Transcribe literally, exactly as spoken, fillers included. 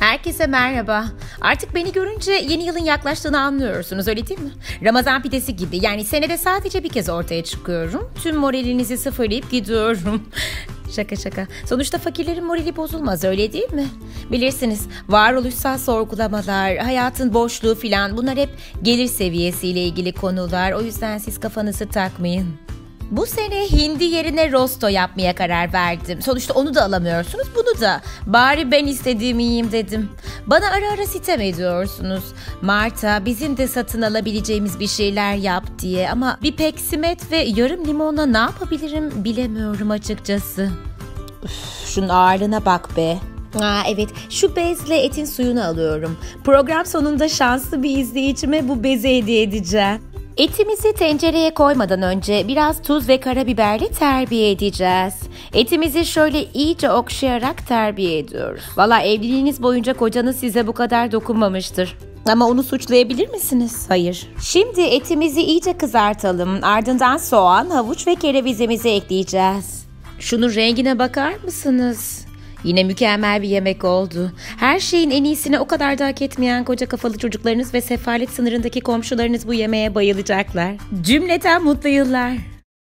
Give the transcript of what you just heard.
Herkese merhaba. Artık beni görünce yeni yılın yaklaştığını anlıyorsunuz, öyle değil mi? Ramazan pidesi gibi, yani senede sadece bir kez ortaya çıkıyorum. Tüm moralinizi sıfırlayıp gidiyorum. Şaka şaka. Sonuçta fakirlerin morali bozulmaz, öyle değil mi? Bilirsiniz, varoluşsal sorgulamalar, hayatın boşluğu filan, bunlar hep gelir seviyesiyle ilgili konular. O yüzden siz kafanızı takmayın. Bu sene hindi yerine rosto yapmaya karar verdim. Sonuçta onu da alamıyorsunuz, bunu da. Bari ben istediğimi yiyeyim dedim. Bana ara ara sitem ediyorsunuz. Marta, bizim de satın alabileceğimiz bir şeyler yap diye. Ama bir peksimet ve yarım limonla ne yapabilirim bilemiyorum açıkçası. Üf, şunun ağırlığına bak be. Aa, evet, şu bezle etin suyunu alıyorum. Program sonunda şanslı bir izleyicime bu bezi hediye edeceğim. Etimizi tencereye koymadan önce biraz tuz ve karabiberle terbiye edeceğiz. Etimizi şöyle iyice okşayarak terbiye ediyoruz. Valla evliliğiniz boyunca kocanız size bu kadar dokunmamıştır. Ama onu suçlayabilir misiniz? Hayır. Şimdi etimizi iyice kızartalım. Ardından soğan, havuç ve kerevizimizi ekleyeceğiz. Şunun rengine bakar mısınız? Yine mükemmel bir yemek oldu. Her şeyin en iyisini o kadar da hak etmeyen koca kafalı çocuklarınız ve sefalet sınırındaki komşularınız bu yemeğe bayılacaklar. Cümleten mutlu yıllar.